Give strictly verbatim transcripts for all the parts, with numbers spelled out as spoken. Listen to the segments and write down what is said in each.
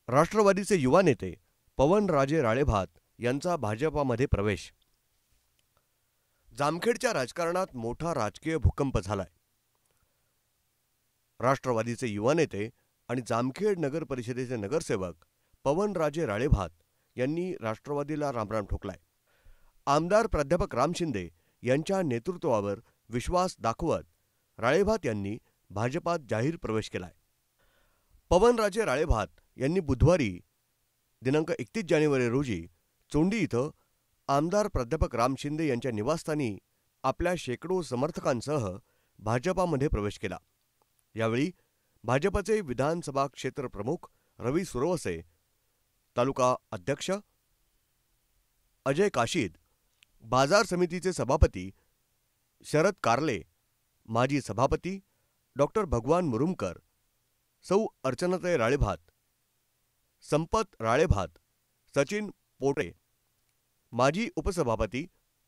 राष्ट्रवादीचे युवा नेते पवनराजे राळेभात यांचा भाजपामध्ये प्रवेश. जामखेडच्या राजकारणात मोठा राजकीय भूकंप झालाय. राष्ट्रवादीचे युवा नेते आणि जामखेड नगर परिषदेचे नगरसेवक पवनराजे राळेभात यांनी राष्ट्रवादीला रामराम ठोकलाय. आमदार प्राध्यापक राम शिंदे यांच्या नेतृत्वावर विश्वास दाखवत राळेभात यांनी भाजपात जाहीर प्रवेश केलाय. पवनराजे राळेभात यांनी बुधवारी दिनांक एकतीस जानेवारी रोजी चोंडी इथं आमदार प्राध्यापक राम शिंदे यांच्या निवासस्थानी आपल्या शेकडो समर्थकांसह भाजपामध्ये प्रवेश केला. यावेळी भाजपचे विधानसभा क्षेत्र प्रमुख रवी सुरवसे, तालुका अध्यक्ष अजय काशीद, बाजार समितीचे सभापती शरद कारले, माजी सभापती डॉक्टर भगवान मुरुमकर, सौ अर्चनाताई राळेभात, संपत राळेभात, सचिन पोटे, माजी उपसभापती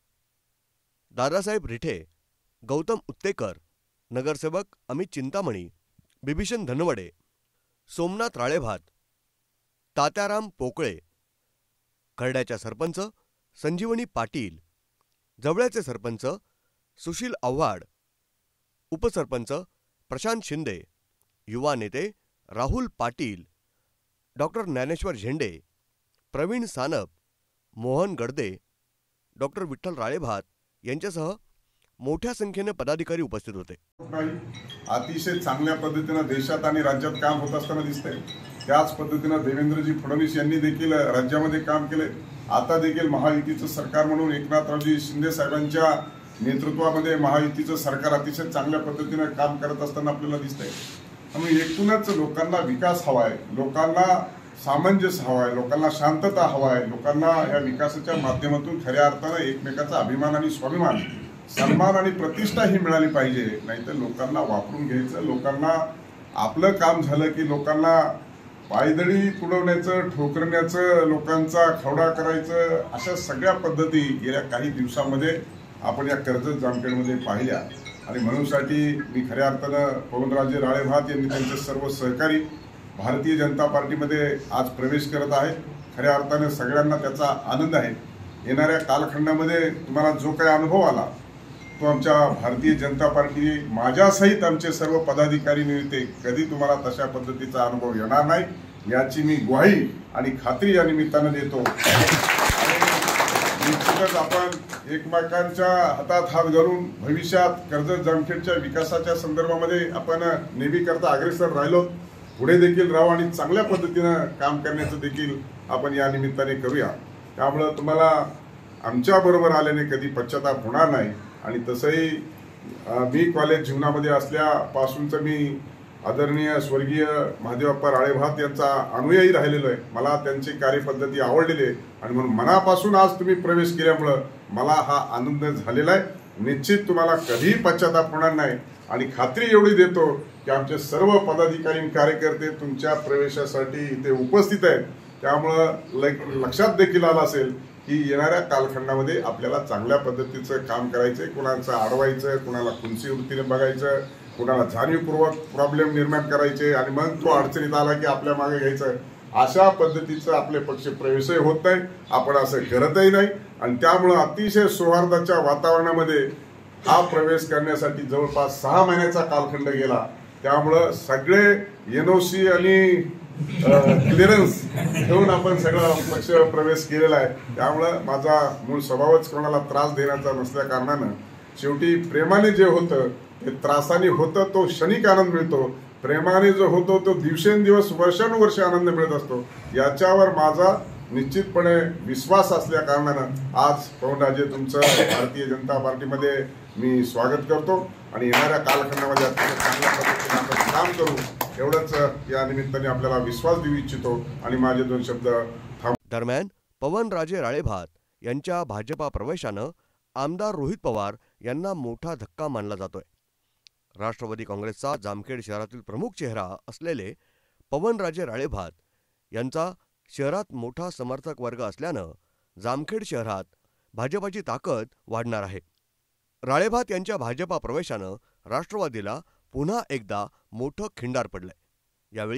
दादासाहेब रिठे, गौतम उत्तेकर, नगरसेवक अमित चिंतामणी, बिभीषण धनवडे, सोमनाथ राळेभात, तात्याराम पोकळे, खर्ड्याच्या सरपंच संजीवनी पाटील, जवळ्याचे सरपंच सुशील आव्हाड, उपसरपंच प्रशांत शिंदे, युवा नेते राहुल पाटील, डॉक्टर ज्ञानेश्वर झेंडे, प्रवीण सानप, मोहन गडदे, डॉक्टर विठ्ठल राळेभात यांच्यासह मोठ्या संख्येने पदाधिकारी उपस्थित होते. अतिशय चांगल्या पद्धतीने देशात आणि राज्यात काम होत असताना दिसतंय. त्याच पद्धतीने देवेंद्रजी फडणवीस यांनी देखील राज्यामध्ये काम केले. आता देखील महायुतीचं सरकार म्हणून एकनाथरावजी शिंदे साहेबांच्या नेतृत्वामध्ये महायुतीचं सरकार अतिशय चांगल्या पद्धतीने काम करत असताना आपल्याला दिसतंय. त्यामुळे एकूणच लोकांना विकास हवा आहे, लोकांना सामंजस्य हवा आहे, लोकांना शांतता हवा आहे, लोकांना या विकासाच्या माध्यमातून खऱ्या अर्थानं एकमेकाचा अभिमान आणि स्वाभिमान, सन्मान आणि प्रतिष्ठा ही मिळाली पाहिजे. नाहीतर लोकांना वापरून घ्यायचं, लोकांना आपलं काम झालं की लोकांना पायदळी तुडवण्याचं, ठोकरण्याचं, लोकांचा खवडा करायचं, अशा सगळ्या पद्धती गेल्या काही दिवसांमध्ये आपण या कर्जत जामखेडमध्ये पाहिल्या. आणि म्हणूनसाठी मी खऱ्या अर्थानं पवनराजे राळेभात यांनी त्यांचे सर्व सहकारी भारतीय जनता पार्टीमध्ये आज प्रवेश करत आहेत. खऱ्या अर्थानं सगळ्यांना त्याचा आनंद आहे. येणाऱ्या कालखंडामध्ये तुम्हाला जो काही अनुभव आला तो आमच्या भारतीय जनता पार्टी माझ्यासहित आमचे सर्व पदाधिकारी मिळते कधी तुम्हाला तशा पद्धतीचा अनुभव येणार नाही, याची मी ग्वाही आणि खात्री या निमित्तानं देतो. निश्चितच आपण एकमेकांच्या हातात हात घालून भविष्यात कर्जत जामखेडच्या विकासाच्या संदर्भामध्ये आपण नेहमी करता अग्रेसर राहिलो, पुढे देखील राहू आणि चांगल्या पद्धतीनं काम करण्याचं देखील आपण या निमित्ताने करूया. त्यामुळं तुम्हाला आमच्या बरोबर आल्याने कधी पश्चाताप होणार नाही. आणि तसंही मी कॉलेज जीवनामध्ये असल्यापासूनचं मी आदरणीय स्वर्गीय महादेवप्पा राळेभात यांचा अनुयायी राहिलेलो आहे. मला त्यांची कार्यपद्धती आवडलेली आहे आणि म्हणून मनापासून आज तुम्ही प्रवेश केल्यामुळं मला हा आनंद झालेला आहे. निश्चित तुम्हाला कधीही पश्चाताप होणार नाही आणि खात्री एवढी देतो की आमचे सर्व पदाधिकारी कार्यकर्ते तुमच्या प्रवेशासाठी इथे उपस्थित आहेत. त्यामुळं लक्षात देखील आलं असेल की येणाऱ्या कालखंडामध्ये आपल्याला चांगल्या पद्धतीचं काम करायचंय. कुणाचं अडवायचं, कुणाला खुंची वृत्तीने बघायचं, कुणाला जाणीवपूर्वक प्रॉब्लेम निर्माण करायचे आणि मग तो अडचणीत आला की आपल्या मागे घ्यायचं. अशा पद्धतीचं आपले पक्ष प्रवेशही होत नाही, आपण असं करतही नाही. आणि त्यामुळं अतिशय सौहार्दाच्या वातावरणामध्ये हा प्रवेश करण्यासाठी जवळपास सहा महिन्याचा कालखंड गेला. त्यामुळं सगळे एनओसी आणि क्लिअरन्स घेऊन आपण सगळा पक्ष प्रवेश केलेला आहे. त्यामुळं माझा मूळ स्वभावच कोणाला त्रास देण्याचा नसल्या कारणानं शेवटी प्रेमाने जे होतं ते त्रासाने होतं तो क्षणिक आनंद मिळतो, प्रेमाने जो होतो तो दिवसेंदिवस वर्षानुवर्ष आनंद मिळत असतो. याच्यावर माझा निश्चितपणे विश्वास असल्या कारणानं आज पवनराजे तुमचं भारतीय जनता पार्टीमध्ये मी स्वागत करतो आणि येणाऱ्या कालखंडामध्ये अत्यंत चांगल्या पद्धतीने आपण काम करू एवढंच या निमित्ताने आपल्याला विश्वास देऊ इच्छितो आणि माझे दोन शब्द थांब. दरम्यान पवनराजे राळेभात यांच्या भाजपा प्रवेशानं आमदार रोहित पवार यांना मोठा धक्का मानला जातोय. राष्ट्रवादी काँग्रेसचा जामखेड शहरातील प्रमुख चेहरा असलेले पवनराजे राळेभात यांचा शहरात मोठा समर्थक वर्ग असल्यानं जामखेड शहरात भाजपाची ताकद वाढणार आहे. राळेभात यांच्या भाजपा प्रवेशानं राष्ट्रवादीला पुन्हा एकदा मोठं खिंडार पडलंय. यावेळी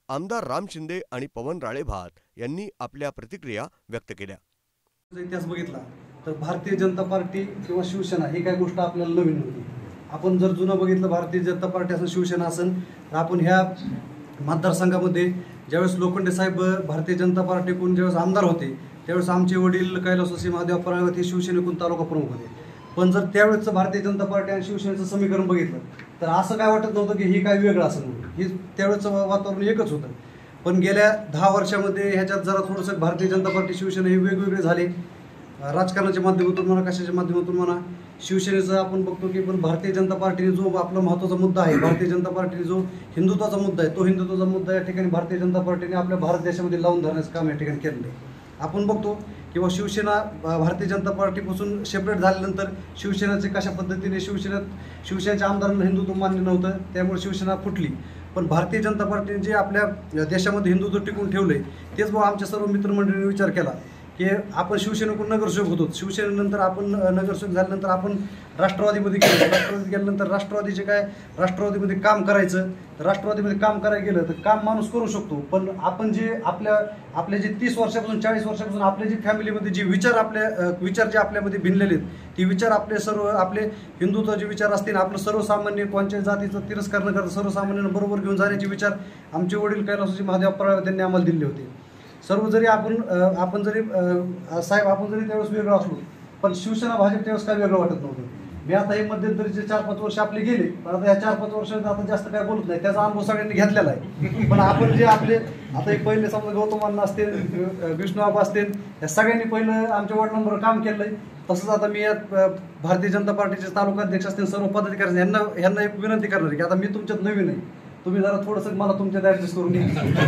आमदार राम शिंदे आणि पवन राळेभात यांनी आपल्या प्रतिक्रिया व्यक्त केल्या. इतिहास बघितला तर भारतीय जनता पार्टी किंवा शिवसेना ही काही गोष्ट आपल्याला नवीन नव्हती. आपण जर जुनं बघितलं भारतीय जनता पार्टी असेल शिवसेना असेल तर आपण ह्या मतदारसंघामध्ये ज्यावेळेस लोखंडे साहेब भारतीय जनता पार्टीकडून ज्यावेळेस आमदार होते त्यावेळेस आमचे वडील कैलासवासी महादेव पराळवत हे शिवसेनेकडून तालुका प्रमुख होते. पण जर त्यावेळेसचं भारतीय जनता पार्टी आणि शिवसेनेचं समीकरण बघितलं तर असं काय वाटत नव्हतं की ही काय वेगळं असं म्हणून. ही त्यावेळेचं वातावरण एकच होतं. पण गेल्या दहा वर्षामध्ये ह्याच्यात जरा थोडंसं भारतीय जनता पार्टी शिवसेना हे वेगवेगळे झाले. राजकारणाच्या माध्यमातून म्हणा कशाच्या माध्यमातून म्हणा शिवसेनेचं आपण बघतो की पण भारतीय जनता पार्टीने जो आपला महत्त्वाचा मुद्दा आहे भारतीय जनता पार्टीने जो हिंदुत्वाचा मुद्दा आहे तो हिंदुत्वाचा मुद्दा या ठिकाणी भारतीय जनता पार्टीने आपल्या भारत देशामध्ये लावून धरण्याचं काम या ठिकाणी केलेलं आहे. आपण बघतो किंवा शिवसेना भारतीय जनता पार्टीपासून सेपरेट झाल्यानंतर शिवसेनेचे कशा पद्धतीने शिवसेनेत शिवसेनेच्या आमदारांना हिंदुत्व मान्य नव्हतं त्यामुळे शिवसेना फुटली. पण भारतीय जनता पार्टीने जे आपल्या देशामध्ये हिंदुत्व टिकून ठेवले तेच बघा आमच्या सर्व मित्रमंडळींनी विचार केला की आपण शिवसेनेकडून नगरसेवक होतो. शिवसेनेनंतर आपण नगरसेवक झाल्यानंतर आपण राष्ट्रवादीमध्ये गेलो. राष्ट्रवादीत गेल्यानंतर राष्ट्रवादीचे काय राष्ट्रवादीमध्ये काम करायचं तर राष्ट्रवादीमध्ये काम करायला गेलं तर काम माणूस करू शकतो. पण आपण जे आपल्या आपले जे तीस वर्षापासून चाळीस वर्षापासून आपले जे फॅमिलीमध्ये जे विचार आपल्या विचार जे आपल्यामध्ये भिनलेले आहेत ते विचार आपले सर्व आपले हिंदुत्वाचे विचार असतील आपलं सर्वसामान्य कोणत्याही जातीचा तिरस्कार न करता सर्वसामान्यांना बरोबर घेऊन जाण्याचे विचार आमचे वडील कैलासवासी महादेव पराळवत त्यांनी आम्हाला दिले होते. सर्व जरी आपण आपण जरी साहेब आपण जरी त्यावेळेस वेगळं असलो पण शिवसेना भाजप त्यावेळेस काय वेगळं वाटत नव्हतं. मी आता हे मध्यंतरीचे चार पाच वर्ष आपले गेले पण आता या चार पाच वर्षात आता जास्त काय बोलत नाही त्याचा अनुभव सगळ्यांनी घेतलेला आहे. पण आपण जे आपले आता एक पहिले समजा गौतमांना असतील विष्णुआबा असतील या सगळ्यांनी पहिलं आमच्या वॉर्ड नंबर काम केलं आहे. तसंच आता मी भारतीय जनता पार्टीचे तालुकाध्यक्ष असतील सर्व पदाधिकारी यांना यांना एक विनंती करणार आहे की आता मी तुमच्यात नवीन आहे तुम्ही जरा थोडंसं मला तुमच्यात ॲडजस्ट करून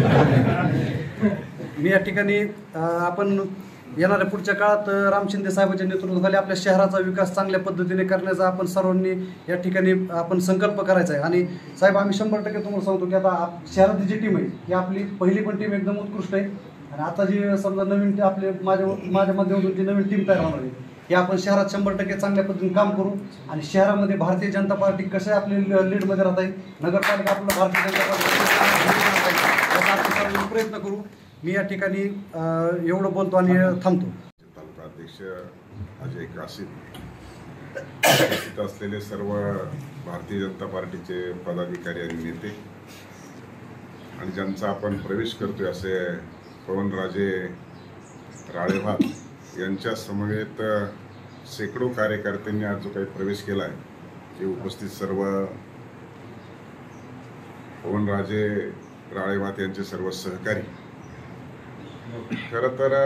घ्या. मी या ठिकाणी आपण येणाऱ्या पुढच्या काळात राम शिंदे साहेबांच्या नेतृत्वाखाली आपल्या शहराचा विकास चांगल्या पद्धतीने करण्याचा आपण सर्वांनी या ठिकाणी आपण संकल्प करायचा आहे. आणि साहेब आम्ही शंभर टक्के तुम्हाला सांगतो की आता शहरातली जी टीम आहे ही आपली पहिली पण टीम एकदम उत्कृष्ट आहे. आणि आता जी समजा नवीन आपले माझ्या माझ्या माध्यमातून जी नवीन टीम तयार होणार आहे की आपण शहरात शंभर टक्के चांगल्या पद्धतीने काम करू. आणि शहरामध्ये भारतीय जनता पार्टी कशा आपली लीडमध्ये राहत आहे नगरपालिका आपलं भारतीय जनता पार्टी याचा आपण सर्व प्रयत्न करू. मी या ठिकाणी एवढं बोलतो आणि थांबतो. तालुका अध्यक्ष अजय कासिम उपस्थित असलेले सर्व भारतीय जनता पार्टीचे पदाधिकारी आणि नेते आणि ज्यांचा आपण प्रवेश करतोय असे पवनराजे राळेभात यांच्या समवेत शेकडो कार्यकर्त्यांनी आज जो काही प्रवेश केला आहे ते उपस्थित सर्व पवनराजे राळेभात यांचे सर्व सहकारी. खरं तर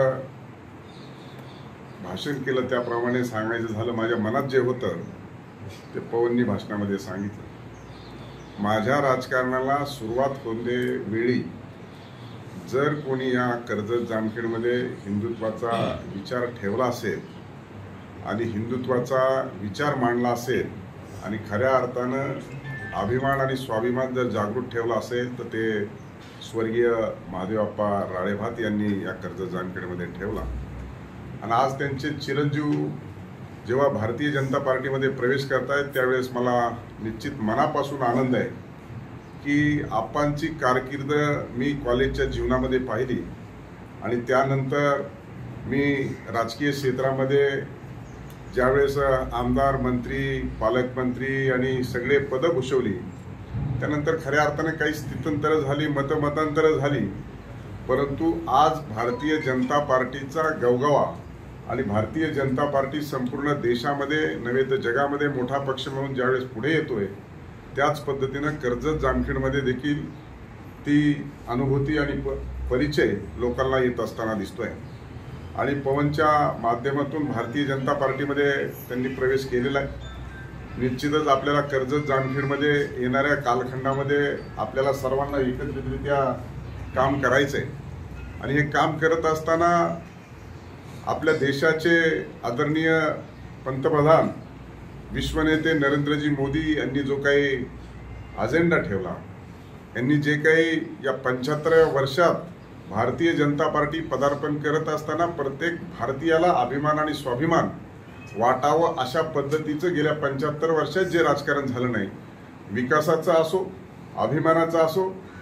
भाषण केलं त्याप्रमाणे सांगायचं झालं माझ्या मनात जे होतं ते पवननी भाषणामध्ये सांगितलं. माझ्या राजकारणाला सुरुवात होते वेळी जर कोणी या कर्जत जामखेडमध्ये हिंदुत्वाचा विचार ठेवला असेल आणि हिंदुत्वाचा विचार मांडला असेल आणि खऱ्या अर्थानं अभिमान आणि स्वाभिमान जर जागृत ठेवला असेल तर ते स्वर्गीय महादेवप्पा राळेभात यांनी या कर्जत जामखेडमध्ये ठेवला. आणि आज त्यांचे चिरंजीव जेव्हा भारतीय जनता पार्टीमध्ये प्रवेश करतायत त्यावेळेस मला निश्चित मनापासून आनंद आहे की आपांची कारकीर्द मी कॉलेजच्या जीवनामध्ये पाहिली आणि त्यानंतर मी राजकीय क्षेत्रामध्ये ज्यावेळेस आमदार मंत्री पालकमंत्री आणि सगळे पदं भूषवली त्यानंतर खऱ्या अर्थाने काही स्थित्यंतरं झाली मतमतांतरं झाली परंतु आज भारतीय जनता पार्टीचा गवगवा आणि भारतीय जनता पार्टी संपूर्ण देशामध्ये नव्हे तर जगामध्ये मोठा पक्ष म्हणून ज्यावेळेस पुढे येतोय त्याच पद्धतीनं कर्जत जामखेडमध्ये देखील ती अनुभूती आणि परिचय लोकांना येत असताना दिसतोय. आणि पवनच्या माध्यमातून भारतीय जनता पार्टीमध्ये त्यांनी प्रवेश केलेला आहे. निश्चितच आपल्याला कर्जत जामखेडमध्ये येणाऱ्या कालखंडामध्ये आपल्याला सर्वांना एकत्रितरित्या काम करायचं आहे. आणि हे काम करत असताना आपल्या देशाचे आदरणीय पंतप्रधान विश्वनेते नरेंद्रजी मोदी यांनी जो काही अजेंडा ठेवला यांनी जे काही या पंच्याहत्तराव्या वर्षात भारतीय जनता पार्टी पदार्पण करत असताना प्रत्येक भारतीयाला अभिमान आणि स्वाभिमान वाटावं अशा पद्धतीचं गेल्या पंच्याहत्तर वर्षात जे राजकारण झालं नाही विकासाचं असो अभिमानाचं असो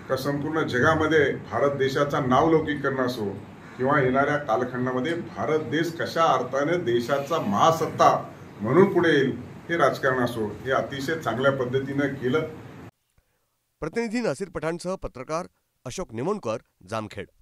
का संपूर्ण जगामध्ये भारत देशाचा नावलौकिक करणं असो किंवा येणाऱ्या कालखंडामध्ये भारत देश कशा अर्थाने देशाचा महासत्ता म्हणून पुढे येईल हे राजकारण असो, हे अतिशय चांगल्या पद्धतीनं केलं. प्रतिनिधी नसीर पठाणसह पत्रकार अशोक निमोणकर, जामखेड.